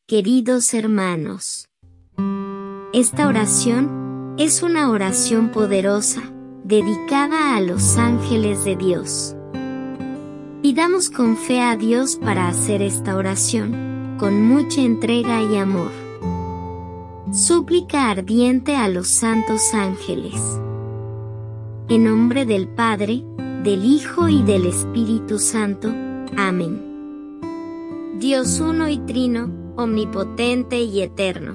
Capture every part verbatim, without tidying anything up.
Queridos hermanos, esta oración es una oración poderosa, dedicada a los ángeles de Dios. Pidamos con fe a Dios para hacer esta oración, con mucha entrega y amor. Súplica ardiente a los santos ángeles. En nombre del Padre, del Hijo y del Espíritu Santo. Amén. Dios uno y trino, omnipotente y eterno.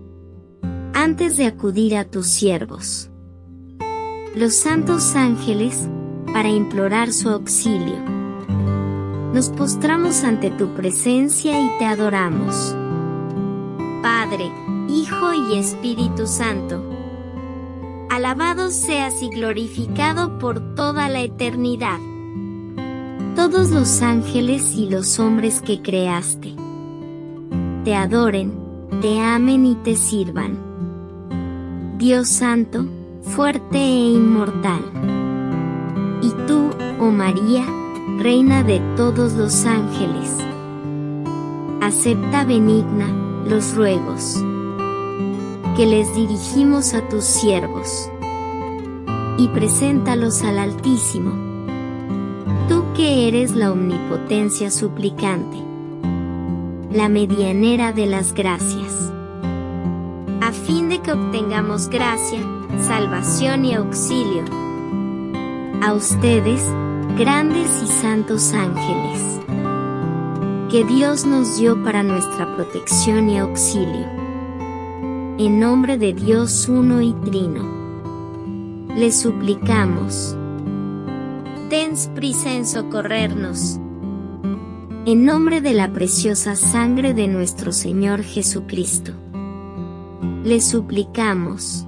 Antes de acudir a tus siervos, los santos ángeles, para implorar su auxilio, nos postramos ante tu presencia y te adoramos. Padre, Hijo y Espíritu Santo, alabado seas y glorificado por toda la eternidad. Todos los ángeles y los hombres que creaste, te adoren, te amen y te sirvan. Dios Santo, fuerte e inmortal. Y tú, oh María, Reina de todos los ángeles, acepta benigna los ruegos que les dirigimos a tus siervos, y preséntalos al Altísimo, tú que eres la omnipotencia suplicante, la medianera de las gracias, a fin de que obtengamos gracia, salvación y auxilio. A ustedes, grandes y santos ángeles, que Dios nos dio para nuestra protección y auxilio. En nombre de Dios uno y trino, les suplicamos, dens prisa en socorrernos. En nombre de la preciosa sangre de nuestro Señor Jesucristo, les suplicamos,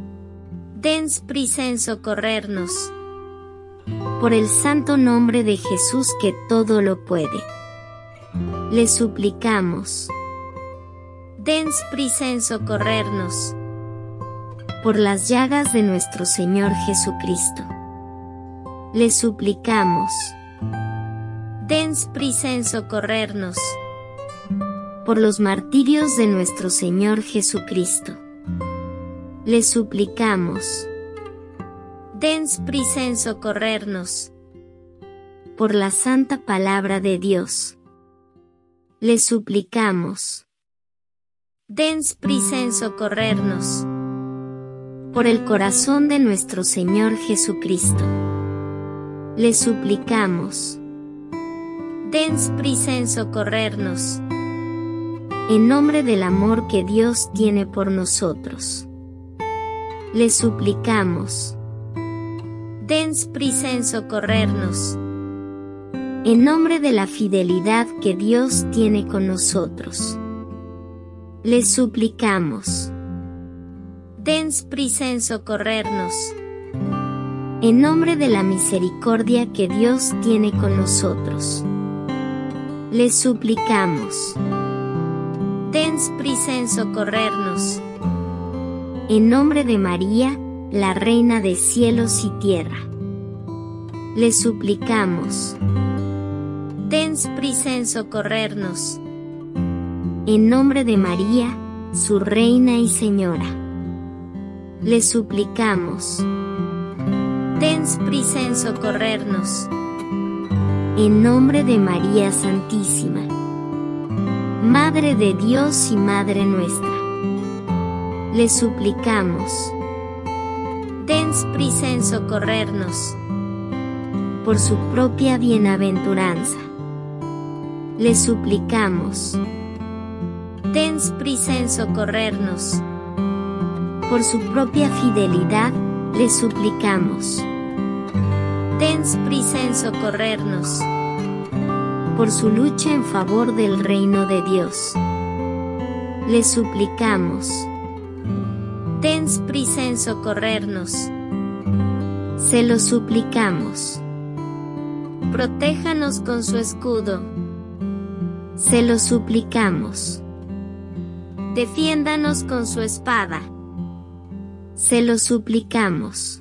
dens prisa en socorrernos. Por el santo nombre de Jesús que todo lo puede, les suplicamos, dens prisa en socorrernos. Por las llagas de nuestro Señor Jesucristo, les suplicamos, dens prisa en socorrernos. Por los martirios de nuestro Señor Jesucristo, les suplicamos, dens prisa en socorrernos. Por la santa palabra de Dios, les suplicamos, dens prisa en socorrernos. Por el corazón de nuestro Señor Jesucristo, les suplicamos, dens prisa en socorrernos. En nombre del amor que Dios tiene por nosotros, les suplicamos, dens prisa en socorrernos. En nombre de la fidelidad que Dios tiene con nosotros, les suplicamos, dens prisa en socorrernos. En nombre de la misericordia que Dios tiene con nosotros, les suplicamos, dens prisa en socorrernos. En nombre de María, la Reina de cielos y tierra, les suplicamos, dens prisa en socorrernos. En nombre de María, su Reina y Señora, les suplicamos, dens prisa en socorrernos. En nombre de María Santísima, Madre de Dios y Madre nuestra, les suplicamos, dens prisa en socorrernos. Por su propia bienaventuranza, les suplicamos, dens prisa en socorrernos. Por su propia fidelidad, les suplicamos, dens prisa en socorrernos. Por su lucha en favor del reino de Dios, les suplicamos, dens prisa en socorrernos. Se lo suplicamos, protéjanos con su escudo. Se lo suplicamos, defiéndanos con su espada. Se lo suplicamos,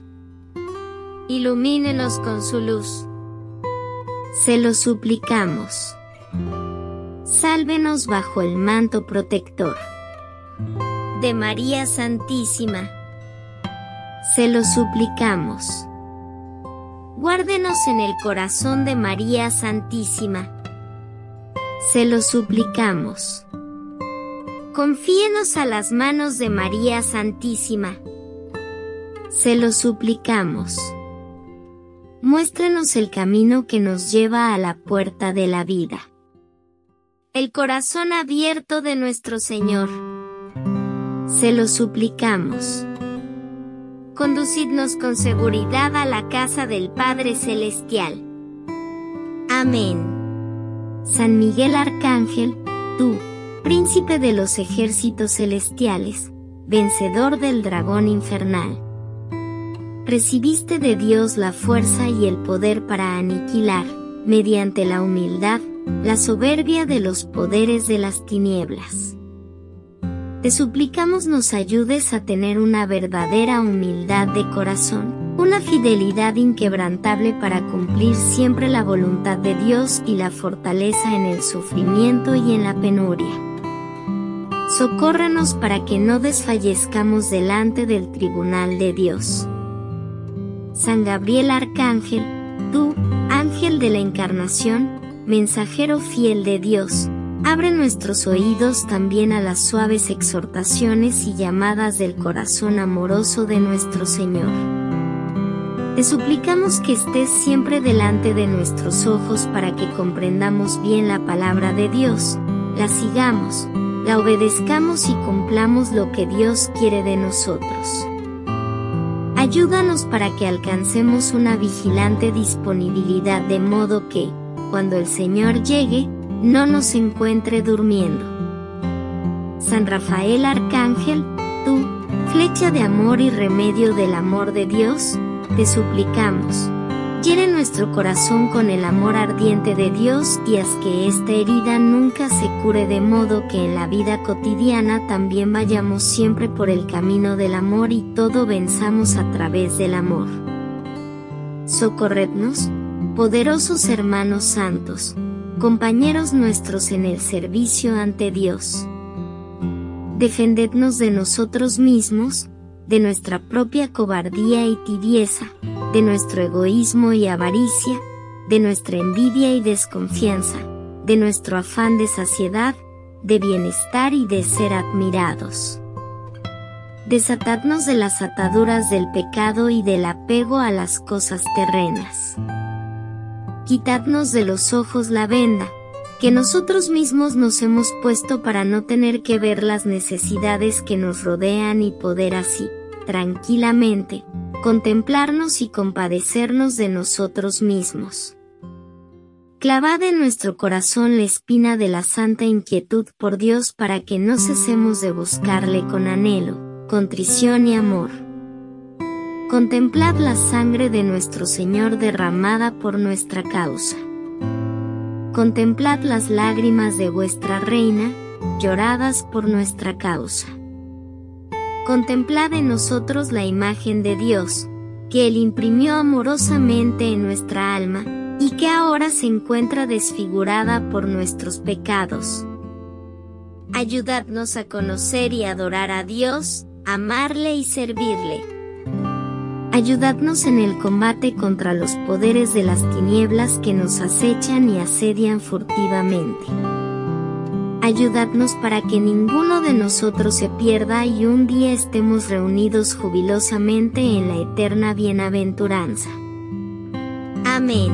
ilumínenos con su luz. Se lo suplicamos, sálvenos bajo el manto protector de María Santísima. Se lo suplicamos. Guárdenos en el corazón de María Santísima. Se lo suplicamos. Confíenos a las manos de María Santísima. Se lo suplicamos. Muéstrenos el camino que nos lleva a la puerta de la vida. El corazón abierto de nuestro Señor. Se lo suplicamos. Conducidnos con seguridad a la casa del Padre Celestial. Amén. San Miguel Arcángel, tú, príncipe de los ejércitos celestiales, vencedor del dragón infernal, recibiste de Dios la fuerza y el poder para aniquilar, mediante la humildad, la soberbia de los poderes de las tinieblas. Te suplicamos nos ayudes a tener una verdadera humildad de corazón, una fidelidad inquebrantable para cumplir siempre la voluntad de Dios y la fortaleza en el sufrimiento y en la penuria. Socórrenos para que no desfallezcamos delante del tribunal de Dios. San Gabriel Arcángel, tú, ángel de la Encarnación, mensajero fiel de Dios, abre nuestros oídos también a las suaves exhortaciones y llamadas del corazón amoroso de nuestro Señor. Te suplicamos que estés siempre delante de nuestros ojos para que comprendamos bien la palabra de Dios, la sigamos, la obedezcamos y cumplamos lo que Dios quiere de nosotros. Ayúdanos para que alcancemos una vigilante disponibilidad de modo que, cuando el Señor llegue, no nos encuentre durmiendo. San Rafael Arcángel, tú, flecha de amor y remedio del amor de Dios, te suplicamos, llene nuestro corazón con el amor ardiente de Dios y haz que esta herida nunca se cure, de modo que en la vida cotidiana también vayamos siempre por el camino del amor y todo venzamos a través del amor. Socorrednos, poderosos hermanos santos, compañeros nuestros en el servicio ante Dios. Defendednos de nosotros mismos, de nuestra propia cobardía y tibieza, de nuestro egoísmo y avaricia, de nuestra envidia y desconfianza, de nuestro afán de saciedad, de bienestar y de ser admirados. Desatadnos de las ataduras del pecado y del apego a las cosas terrenas. Quitadnos de los ojos la venda, que nosotros mismos nos hemos puesto para no tener que ver las necesidades que nos rodean y poder así, tranquilamente, contemplarnos y compadecernos de nosotros mismos. Clavad en nuestro corazón la espina de la santa inquietud por Dios para que no cesemos de buscarle con anhelo, contrición y amor. Contemplad la sangre de nuestro Señor derramada por nuestra causa. Contemplad las lágrimas de vuestra Reina, lloradas por nuestra causa. Contemplad en nosotros la imagen de Dios, que Él imprimió amorosamente en nuestra alma, y que ahora se encuentra desfigurada por nuestros pecados. Ayudadnos a conocer y adorar a Dios, amarle y servirle. Ayudadnos en el combate contra los poderes de las tinieblas que nos acechan y asedian furtivamente. Ayudadnos para que ninguno de nosotros se pierda y un día estemos reunidos jubilosamente en la eterna bienaventuranza. Amén.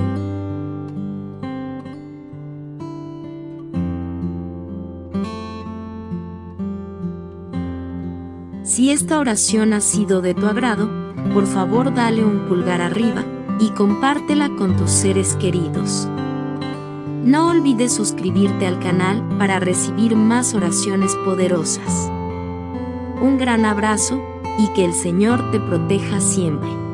Si esta oración ha sido de tu agrado, por favor dale un pulgar arriba y compártela con tus seres queridos. No olvides suscribirte al canal para recibir más oraciones poderosas. Un gran abrazo y que el Señor te proteja siempre.